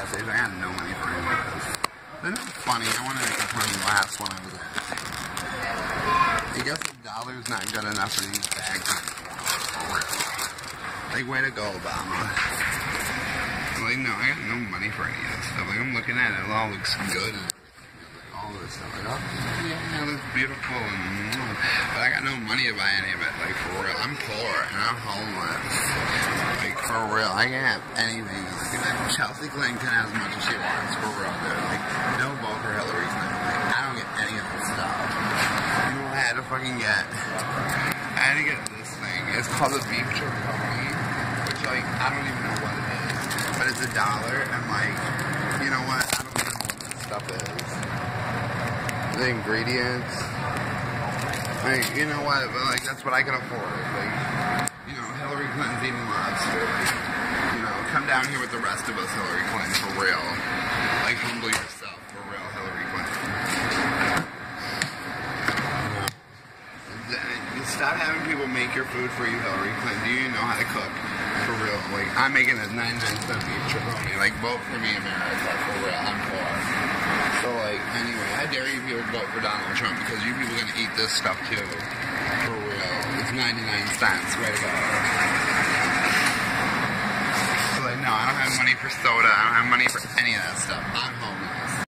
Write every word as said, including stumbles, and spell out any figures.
stage. I got no money for any of this. Isn't it funny? I wanted to make a funny last when I was at. I guess a dollar's not good enough for these bags anymore. Like, way to go, Obama. Like, no, I got no money for any of this stuff. Like, I'm looking at it, it all looks good. And, like, all this stuff. Like, oh, yeah, that's beautiful. And, mm, but I got no money to buy any of it. Like, for real. I'm poor and I'm homeless. Like, for real. I can't have anything. Like, Chelsea Clinton can have as much as she wants. For real, dude. Like, no vote for Hillary Clinton. Like, I don't get any of this stuff. You know what I had to fucking get? I had to get this thing. It's called the Beef Jerky Company. Which, like, I don't even know what it is. But it's a dollar, and like, you know what? I don't even know what this stuff is. The ingredients. Like, you know what? But like, that's what I can afford. Like, you know, Hillary Clinton's eating lobster. You know, come down here with the rest of us, Hillary Clinton, for real. Like, humble yourself, for real, Hillary Clinton. Stop having people make your food for you, Hillary Clinton. Do you know how to cook? For real. Like, I'm making a ninety-nine cent beef Chironi. Like, vote for me, America. For real. I'm poor. So, like, anyway, I dare you people to vote for Donald Trump because you people are going to eat this stuff, too. For real. It's ninety-nine cents. Way to go. So, like, no, I don't have money for soda. I don't have money for any of that stuff. I'm homeless.